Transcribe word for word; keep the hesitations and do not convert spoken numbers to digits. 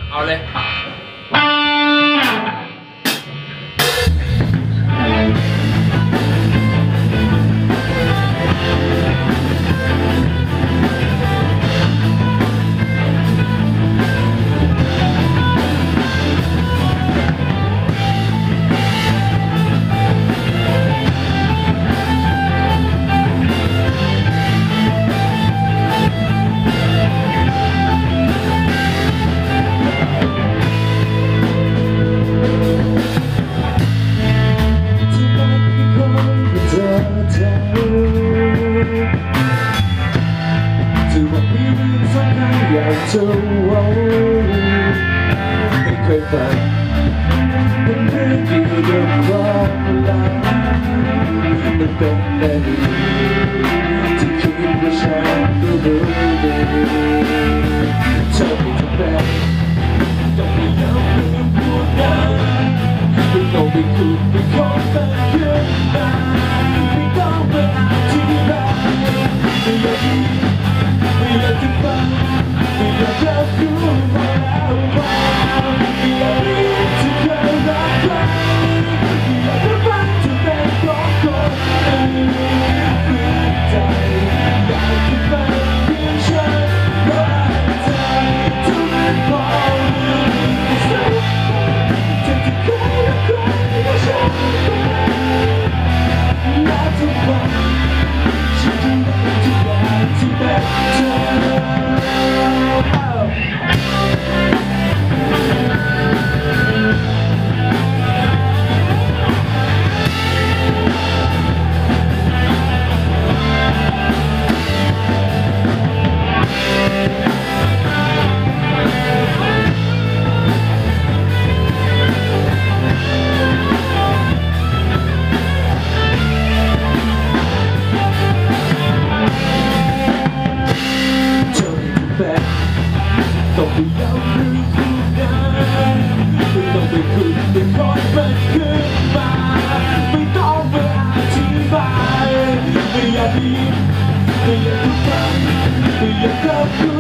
เอาเลยจะว่าไม่เคยฝันเป็นเรื่องเกี่ยวกับความรักมันเป็นได้ดีที่คิดว่าฉันก็รู้ดีเธอไม่จำเป็นต้องไปย้ำเรื่องพวกนั้นไม่ต้องไปคุยไปขอเป็นเพื่อนกันไม่ต้องไปอธิบายไม่อยากดีไม่อยากจะฟังไม่อยากจะรู้ว่าแล้วว่าไม่อยากรู้ที่เคยรักใครไม่อยากจะฟังที่เป็นของคนอื่นฝืนใจอยากจะเป็นเพียงฉันรักเธอทุกพอที่สุดเธอที่เคยรักใครว่าฉันและทุกวันฉันจะรักทุกอย่างที่เป็นเธอต้องไปย้ำเรื่องคู่นั้นไม่ต้องไปคุยไปคอยมันขึ้นมาไม่ต้องไปอธิบายไม่อยากได้ยินไม่อยากจะฟังไม่อยากจะรู้